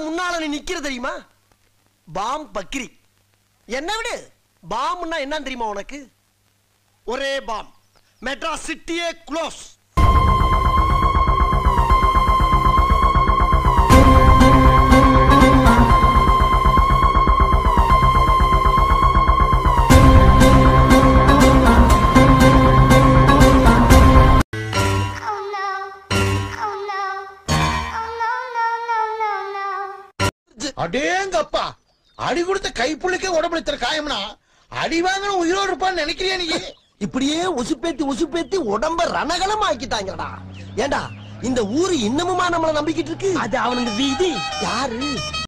முன்னால நீ நிக்கிற தெரியுமா? பாம் பக்ரி. என்ன விடு, பாம்னா என்னன்னு தெரியுமா உனக்கு? ஒரே பாம், மெட்ராஸ் சிட்டியே க்ளோஸ். அடேங்கப்பா, அடி கொடுத்த கைப்புள்ளிக்கே உடம்புல காயம்னா அடி வாங்கின உயிரோடு இருப்பான்னு நினைக்கிறியா நீ? இப்படியே உசுப்பேத்தி உடம்ப ரணகலம் ஆக்கிட்டாங்கடா. ஏண்டா இந்த ஊரு இன்னமுமா நம்மள நம்பிக்கிட்டு இருக்கு? அது அவனுக்கு வீதி. யாரு?